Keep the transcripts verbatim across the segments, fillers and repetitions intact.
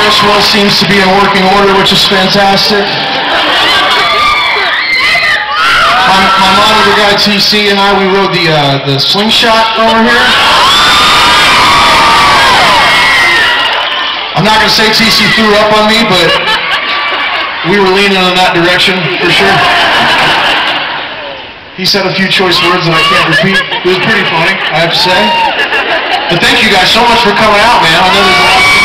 Well seems to be in working order, which is fantastic. My, my monitor guy T C and I, we rode the uh, the slingshot over here. I'm not going to say T C threw up on me, but we were leaning in that direction for sure. He said a few choice words that I can't repeat. It was pretty funny, I have to say. But thank you guys so much for coming out, man. I know there's a lot of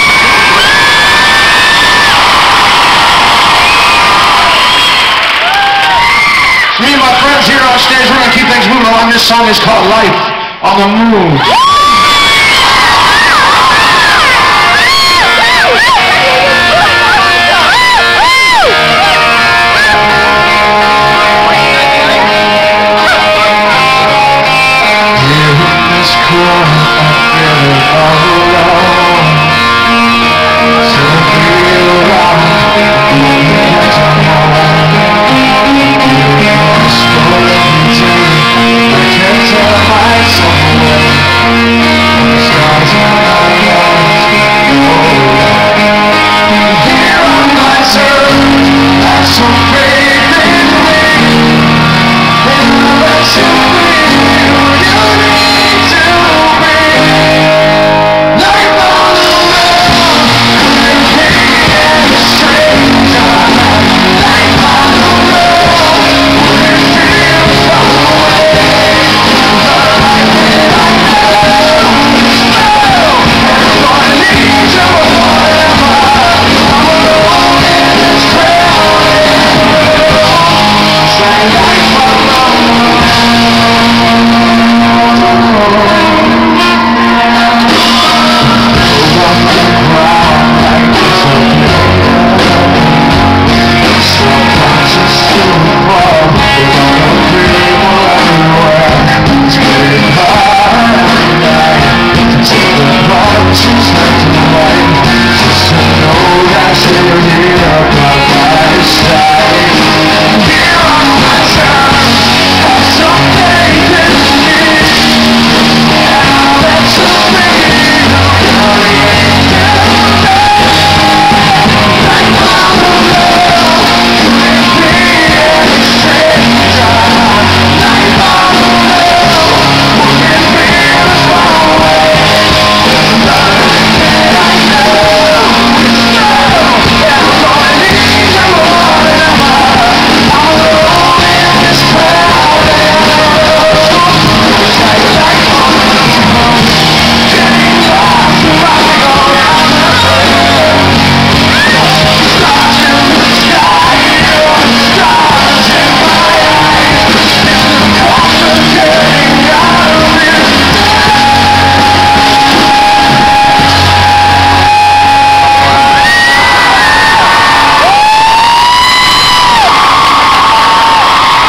me and my friends here on stage, we're going to keep things moving along. This song is called Life on the Moon. Here in this corner, I feel it all alone. So feel right,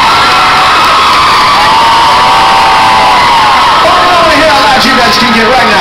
can get right